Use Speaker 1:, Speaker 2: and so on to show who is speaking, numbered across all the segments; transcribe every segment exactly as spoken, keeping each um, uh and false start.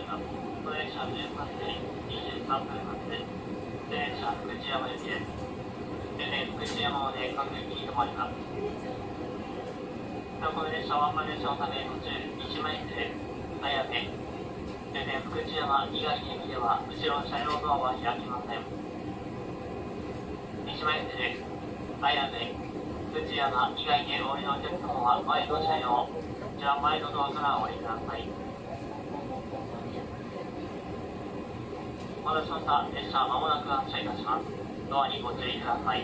Speaker 1: ます。この列車はじゅうさんじにじゅうさんぷん発、電車福知山行きです。終点福知山まで各駅に停まります。この列車はワンマン列車のため途中いちまい駅です。早め、終点福知山以外の駅では後ろの車両ドアは開きません。いちまい駅です。早め、福知山以外でお降りのお客様は前の車両、こちら前のドアからお降りください。お待たせしました。列車はまもなく発車いたします。ドアにご注意ください。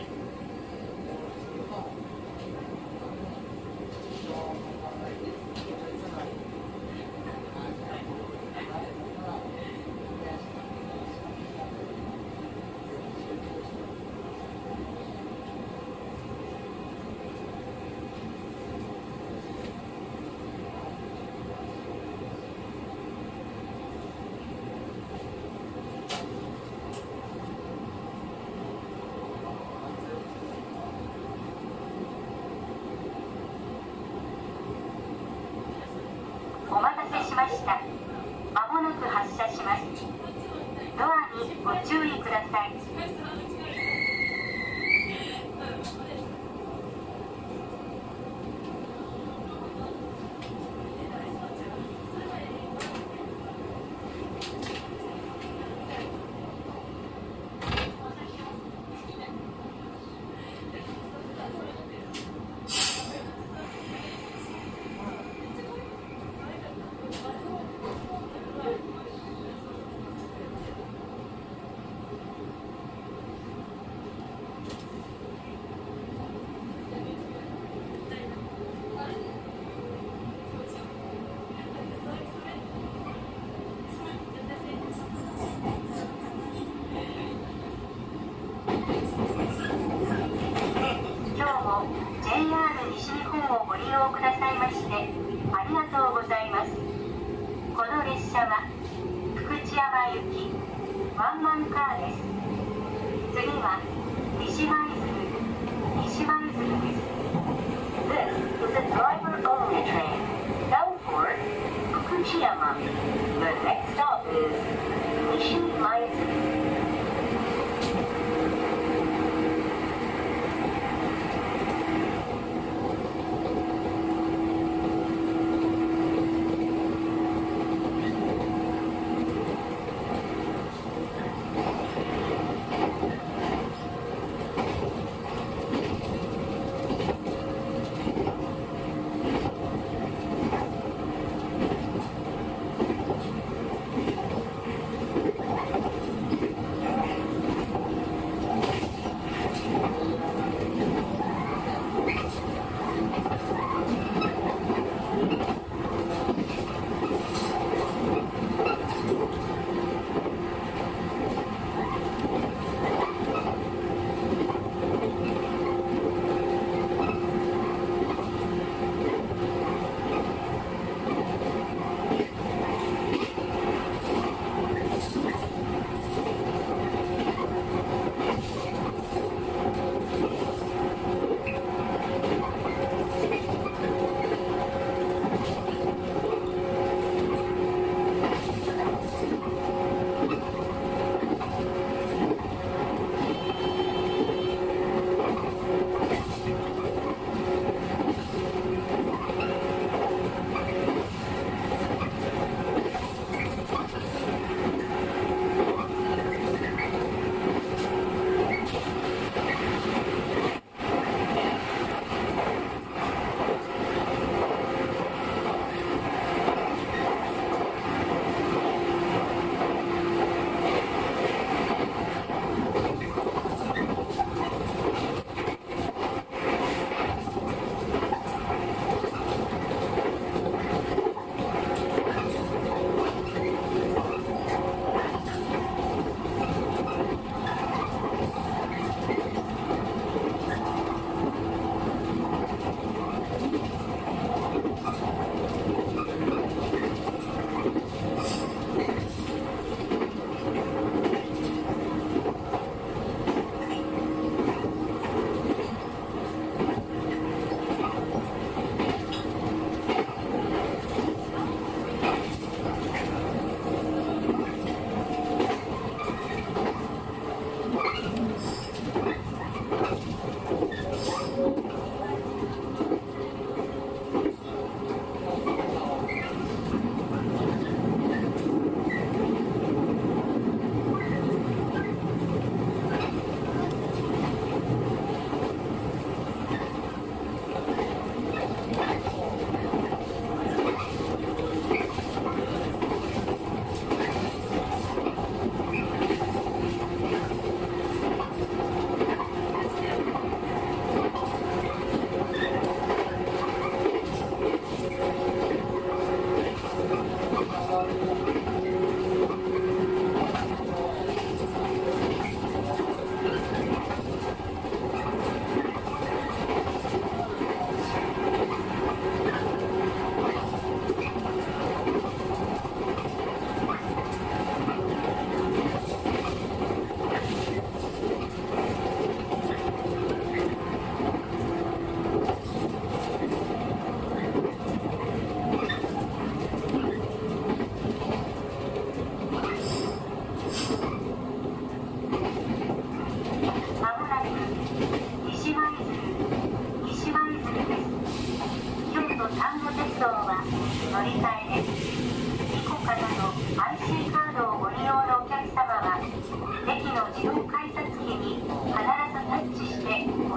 Speaker 2: お待たせしました。まもなく発車します。ドアにご注意ください。ジェイアール 西日本をご利用くださいましてありがとうございます。この列車は福知山行きワンマンカーです。次は西舞鶴西舞鶴です。 This is a driver-only train bound for 福知山. The next stop is 西舞鶴.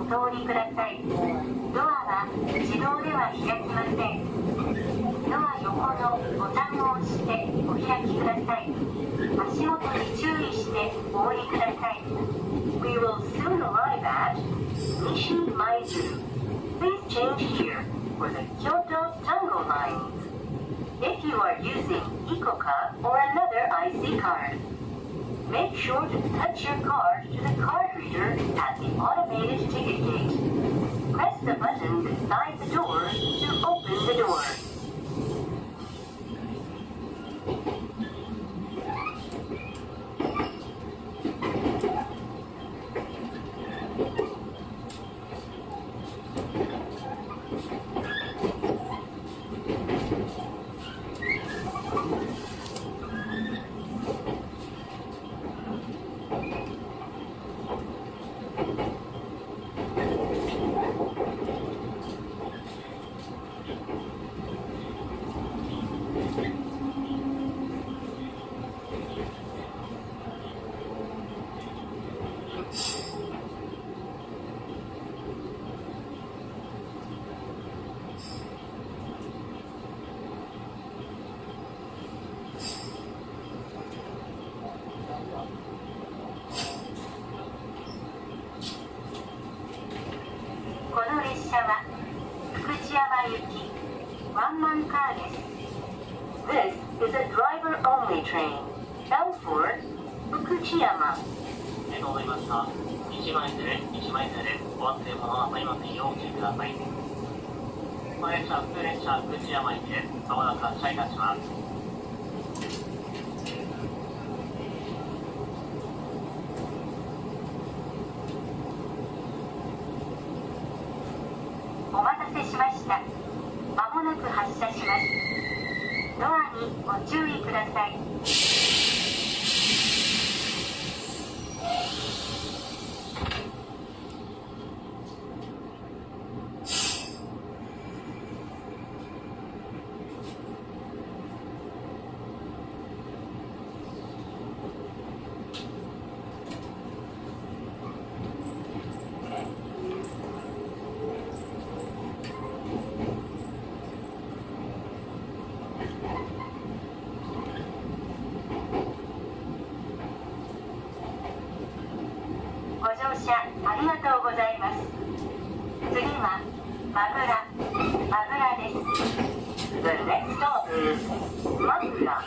Speaker 2: 通りください。ドアは自動では開きません。ドア横のボタンを押してお開きください。足元に注意してお降りください。We will soon arrive at Nishi Maizu. Please change here for the Kyoto Tango lines. If you are using ICOCA or another I C card, make sure to touch your card to the card reader at the automated ticket gate. Press the button beside the door to open the door. この列車は福知山行きワンマンカーです。This is a driver-only train bound for 福知山。
Speaker 1: ありがとうございました。いちまいずれ、いちまいずれでお忘れ物はありませんようお注意ください。この列車、普通列車、福知山行きです。まもなく発車いたします。
Speaker 2: お待たせしました。まもなく発車します。ドアにご注意ください。ご乗車ありがとうございます。次はマグラ、マグラです。The next stop is マグラ。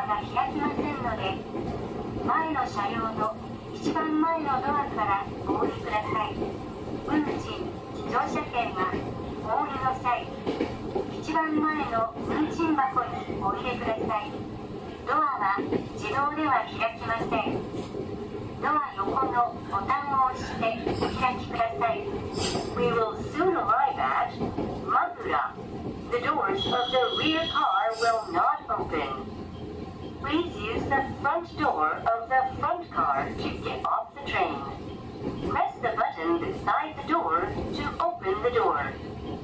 Speaker 2: アが開きませんので、前の車両の一番前のドアからお降りください。運賃、乗車券はお降りの際、一番前の運賃箱にお入れください。ドアは自動では開きません。ドア横のボタンを押してお開きください。We will soon arrive at Mathura. The doors of the rear car will not open. Please use the front door of the front car to get off the train. Press the button beside the door to open the door.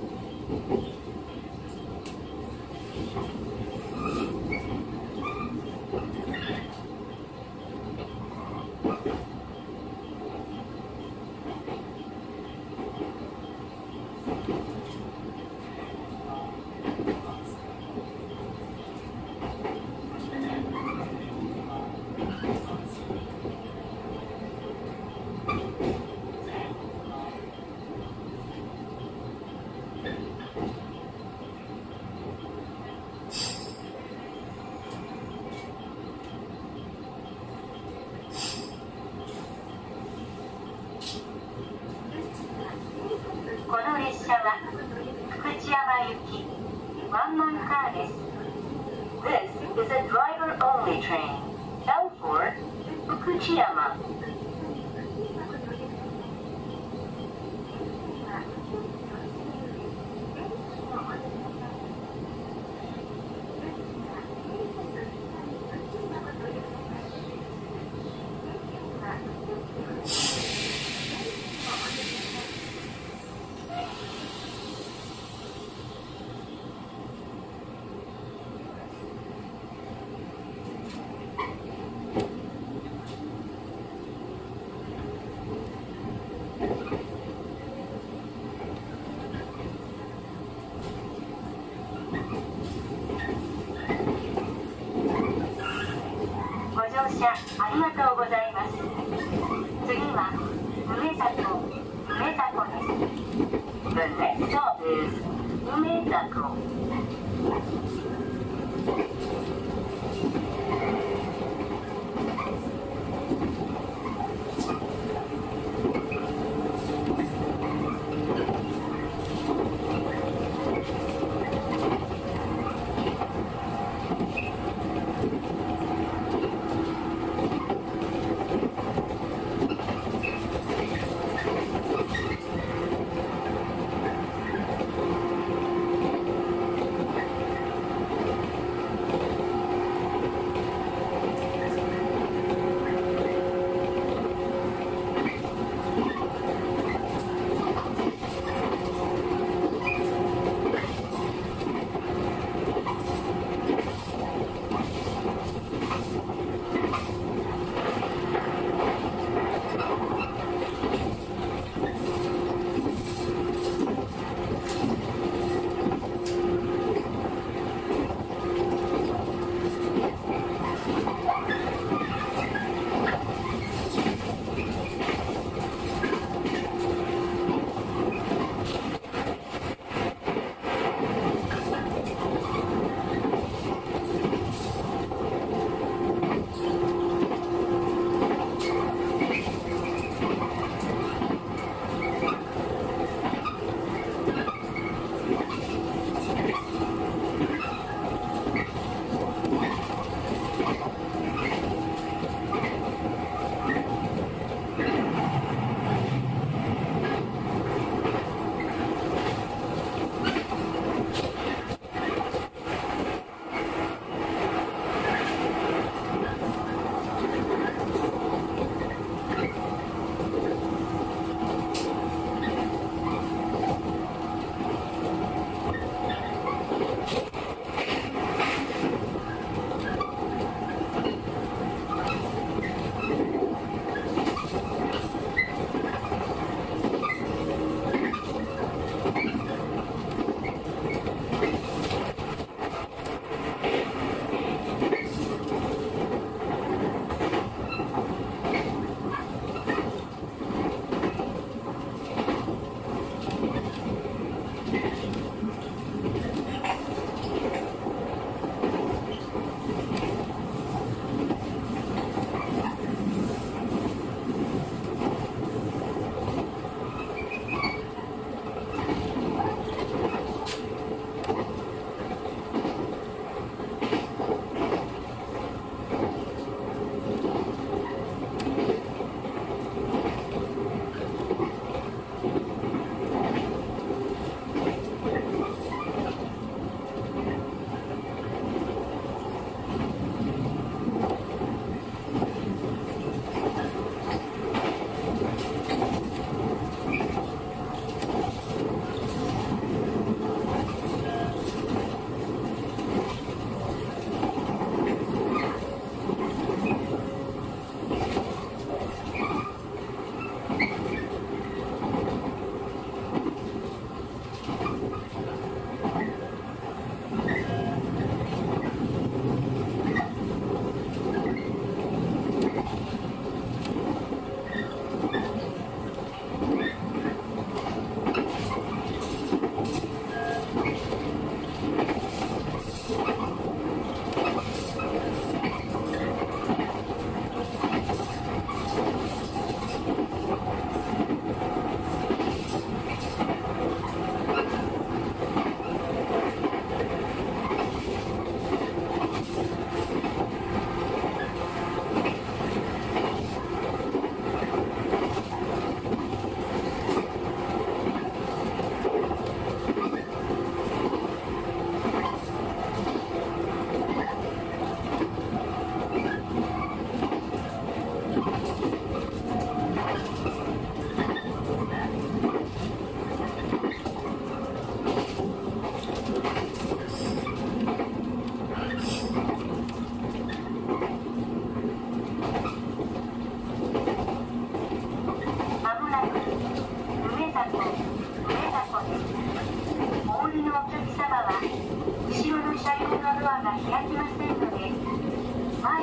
Speaker 2: この列車は福知山行きワンマンカーです。This is a driver-only train bound for 福知山。ご乗車ありがとうございます。次は梅里、梅里です。The next stop is 梅里。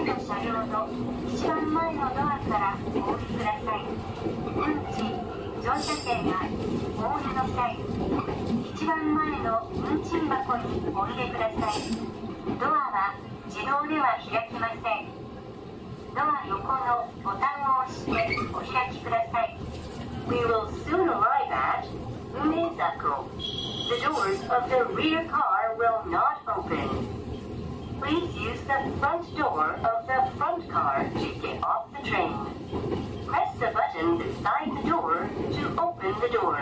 Speaker 2: の車両の一番前のドアからお降りください。運賃、乗車券がお降りの際、一番前の運賃箱にお入れください。ドアは自動では開きません。ドア横のボタンを押してお開きください。We will soon arrive at Umezako. The doors of the rear car will not open. Please use the front door of the front car to get off the train. Press the button beside the door to open the door.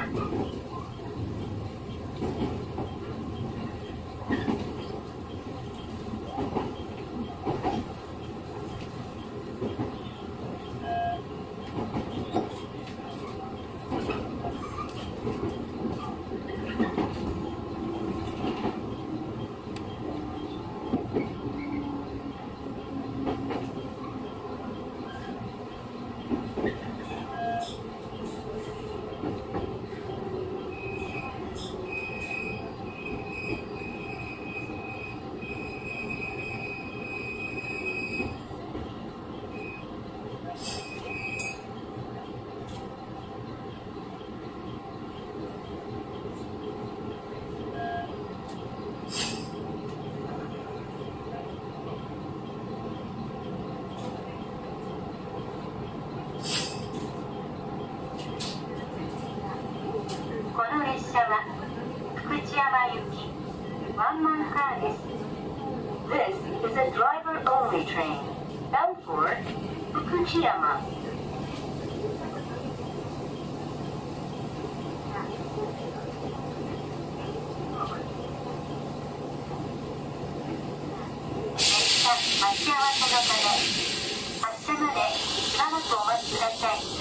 Speaker 2: 福知山行きワンマンカーです。This is a driver-only train bound for 福知山。列車待ち合わせのため発車までしばらくお待ちください。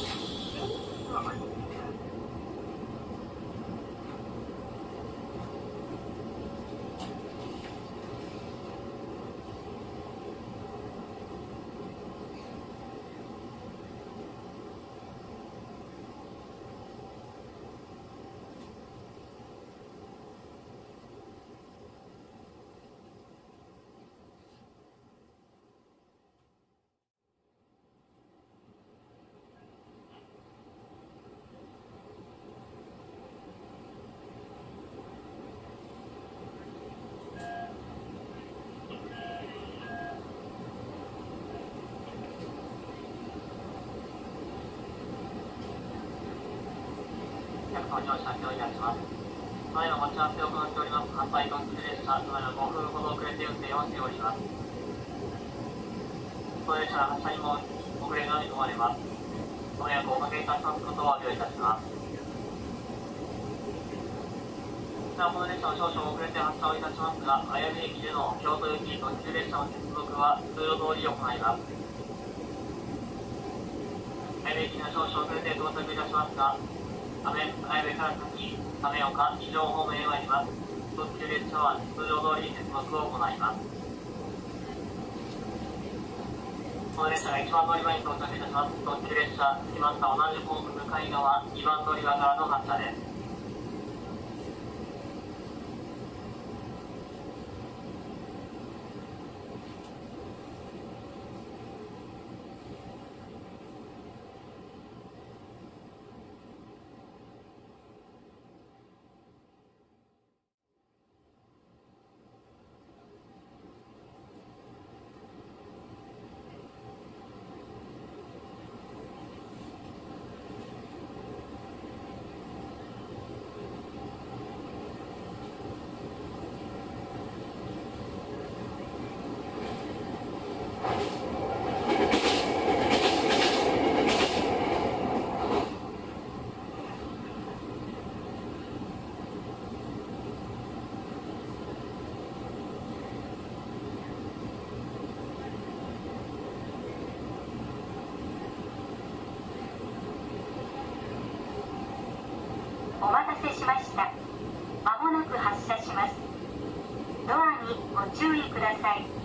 Speaker 1: ご乗車表いたします。前の待ち合わせを行っております関西特急列車、ただいまごふんほど遅れて運転をしております。当列車の発車にも遅れが見込まれます。ご迷惑をおかけいたしますことをお詫びいたします。なお、この列車は少々遅れて発車をいたしますが、綾部駅での京都行き特急列車の接続は通路通り行います。綾部駅には少々遅れて到着いたしますが、綾部から先、亀岡、二条方面へ参ります。特急列車は通常通り接続を行います。この列車がいちばん乗り場に到着いたします。特急列車、決まった同じ方向向かい側、にばん乗り場からの発車です。お待たせしました。まもなく発車します。ドアにご注意ください。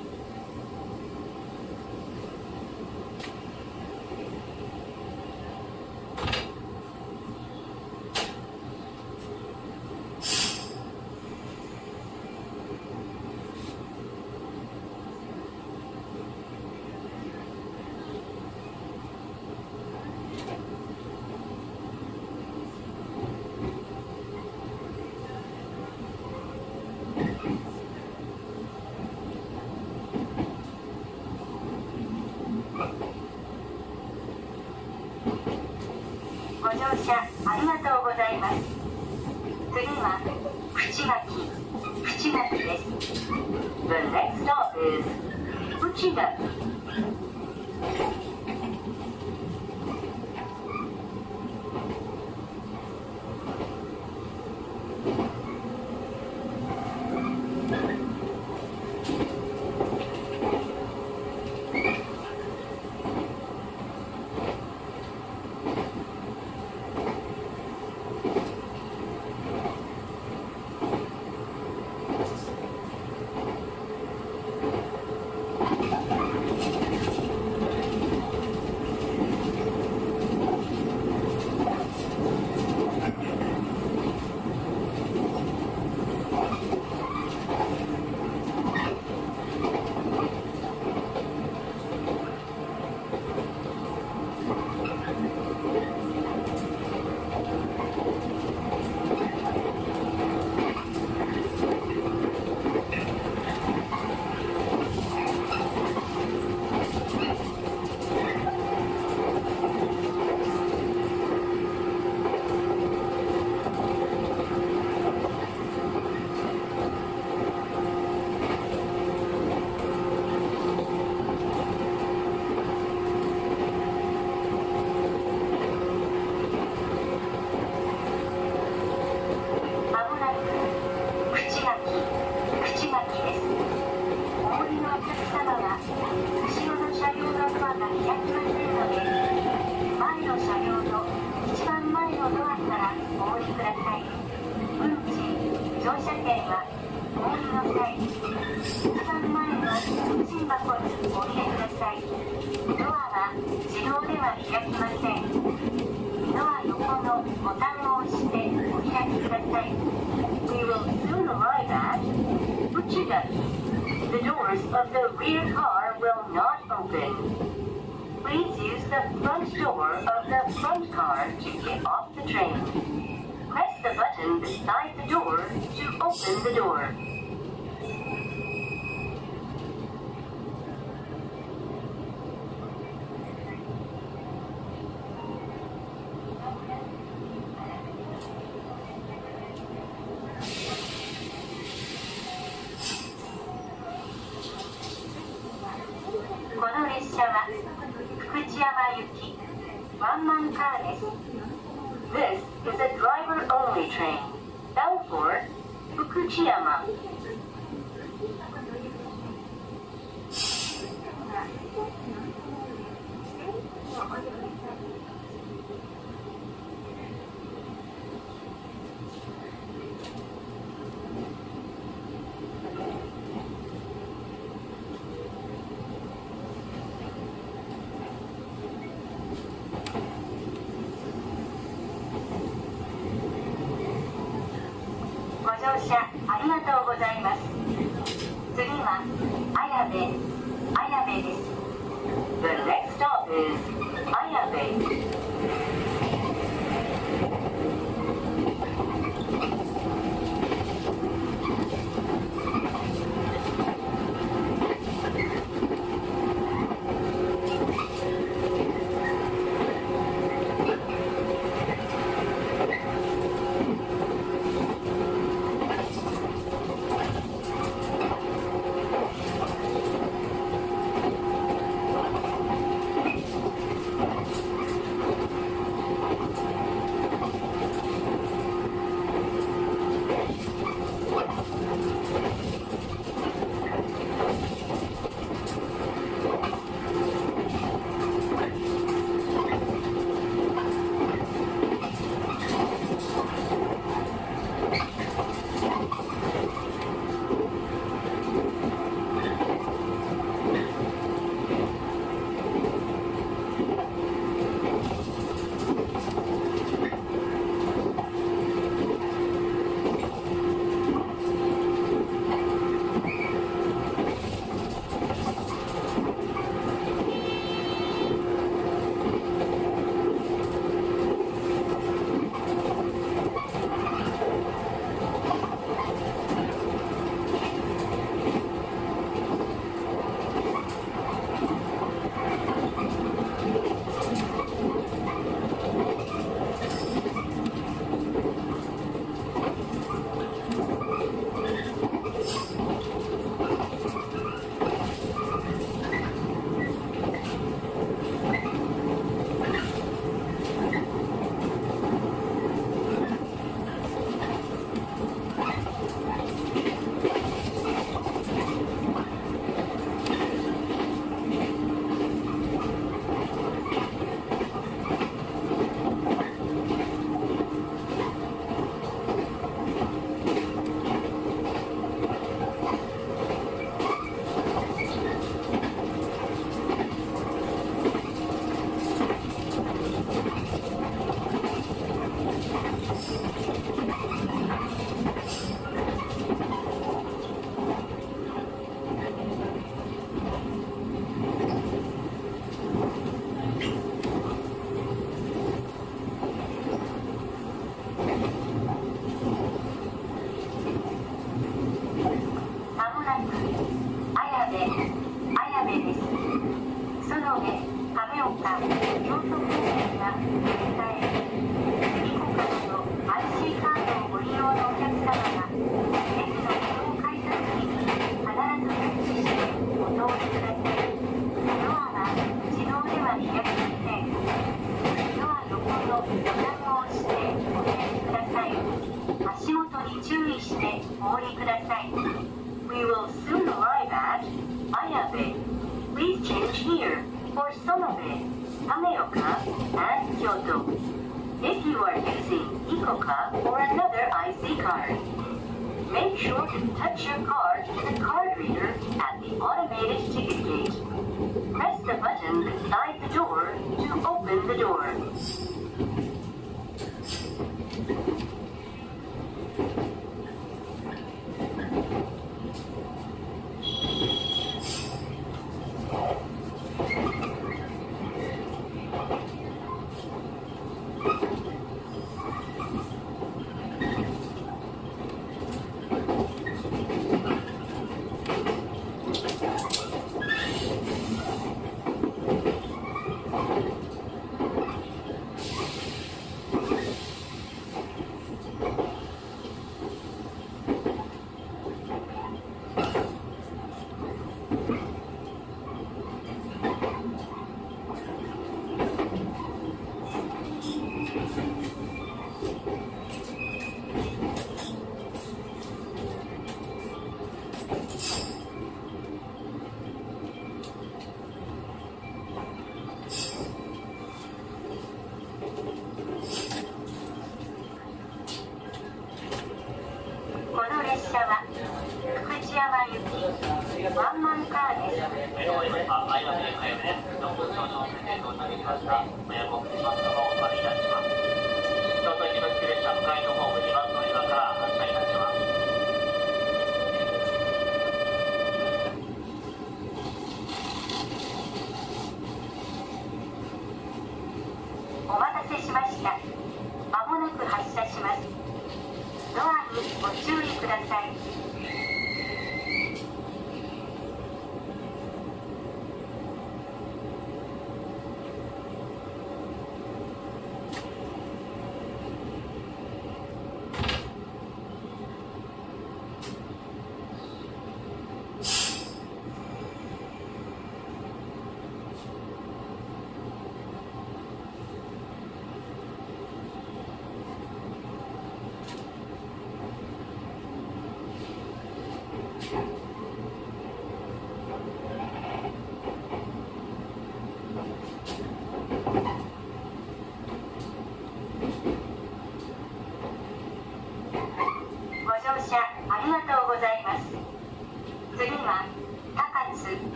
Speaker 2: ご乗車ありがとうございます。次は口垣口垣です。 The next stop is 口垣。The doors of the rear car will not open. Please use the front door of the front car to get off the train. Press the button beside the door to open the door. この列車は福知山行きワンマンカーです。This is a driver-only train bound for 福知山。ご乗車ありがとうございます。次は綾部綾部です。The next stop is 綾部。 で亀岡、京都方面が伝え、イコカなど アイシー カードをご利用のお客様が、駅の自動改札機に必ず設置してお通りください。ドアは自動では開きません。ドア横のボタンを押してお開きください。足元に注意してお降りください。We will soon arrive at Ayabe. Please change here for Sonobe, Kameoka, and Kyoto. If you are using Ikoka or another I C card, make sure to touch your card to the card reader at the automated ticket gate. Press the button beside the door to open the door.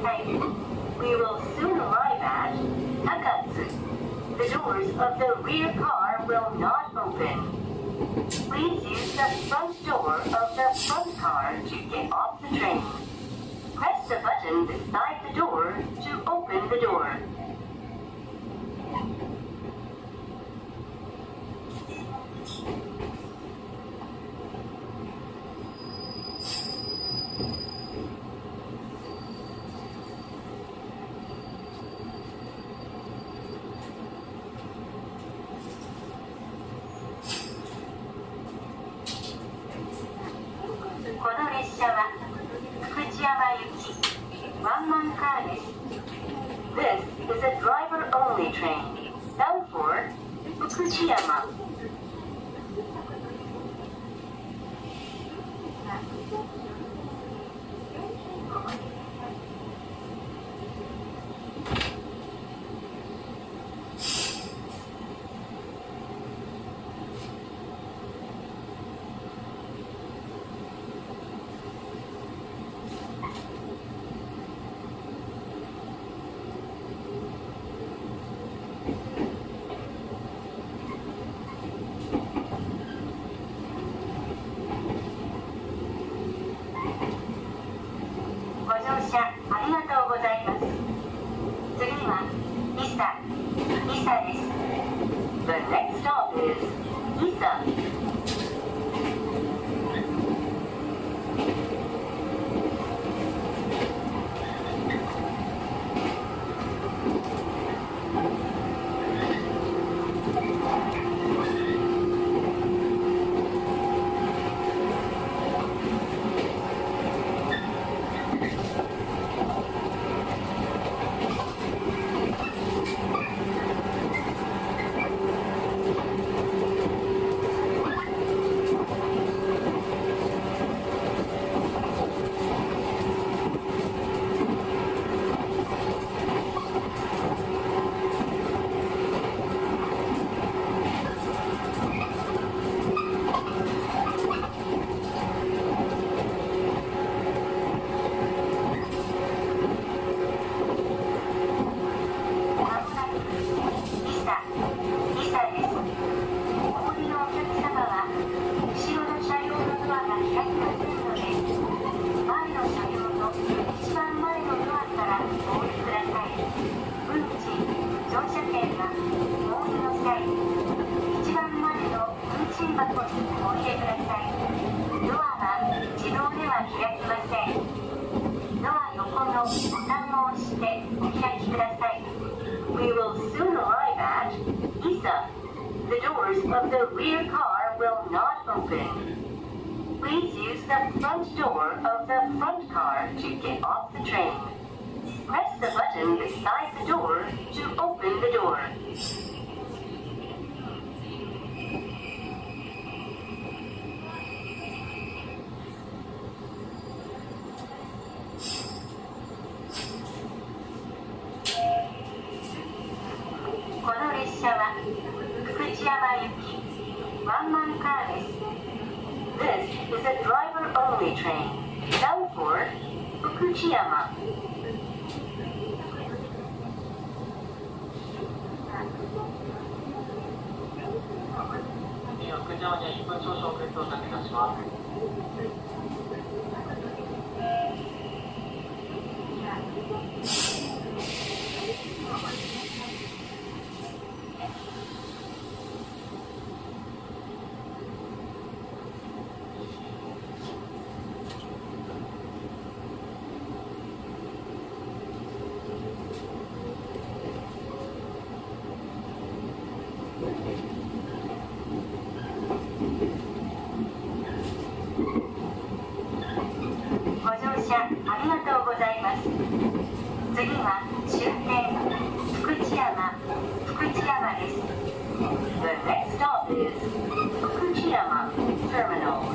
Speaker 2: さい。We will soon arrive at Takatsu. The doors of the rear car will not open. Please use the front door of the front car to get off the train. Press the button beside the door to open the door. この列車は福知山行きワンマンカーです。This is a driver-only train bound for 福知山。ありがとうございます。次は伊佐、伊佐です。The next stop is 伊佐。We will soon arrive at Issa. The doors of the rear car will not open. Please use the front door of the front car to get off the train. Press the button beside the door to open the door. この列車は福知山行きワンマンカーです。This is a driver-only train bound for 福知山。
Speaker 1: 福知山にはいっぷん少々遅れて到着いたします。
Speaker 2: ありがとうございます。次は終点福知山、福知山です。The next stop is 福知山 Terminal。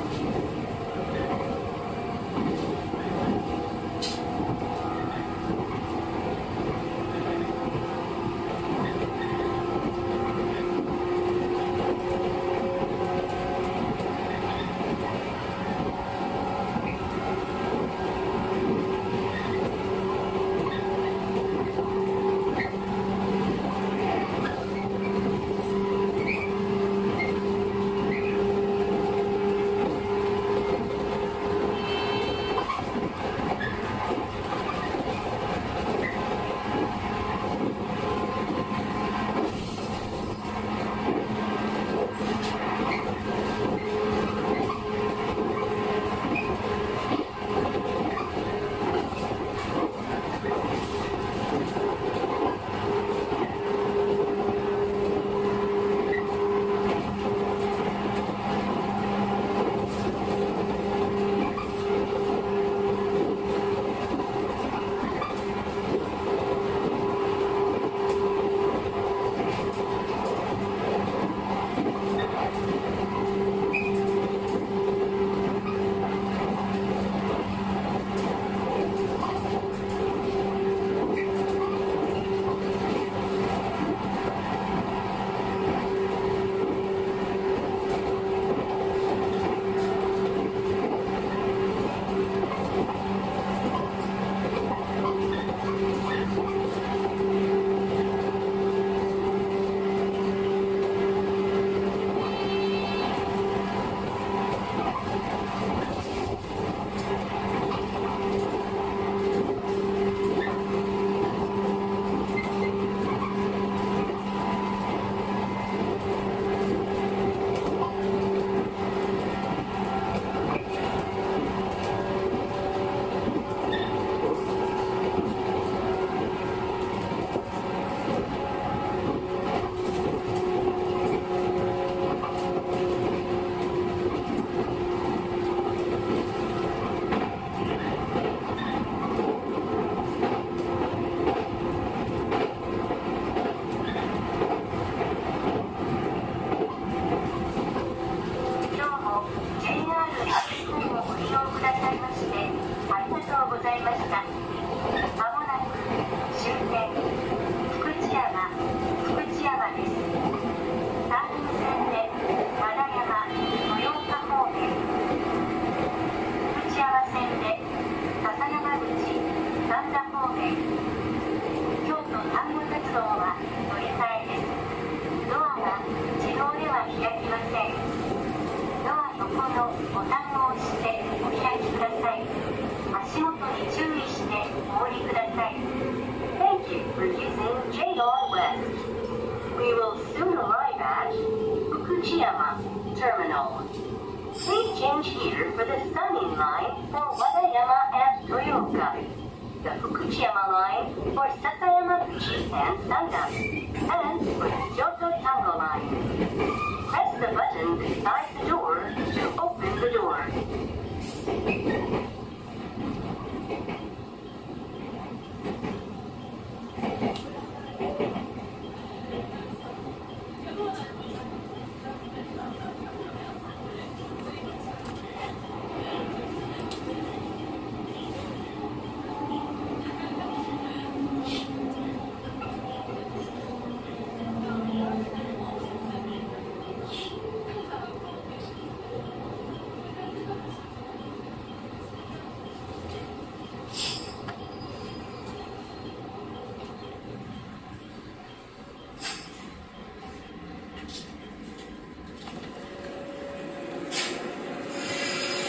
Speaker 2: ました。まもなく終点福知山福知山です。山陰線で和田山豊岡方面、福知山線で笹山口三田方面、京都丹後鉄道は乗り換えです。ドアが自動では開きません。ドア横のボタンを押してお開きください。足元に注意してお降りください。Thank you for using ジェイアール West. We will soon arrive at Fukuchiyama Terminal. Please change here for the Sunny Line for Wadayama and Toyoka, the Fukuchiyama Line for Sasayamaguchi and Sanda, and for the Kyoto Tango Line. Press the button beside the door to open the door.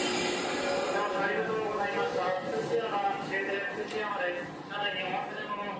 Speaker 2: 福知山です。車内にお忘れ物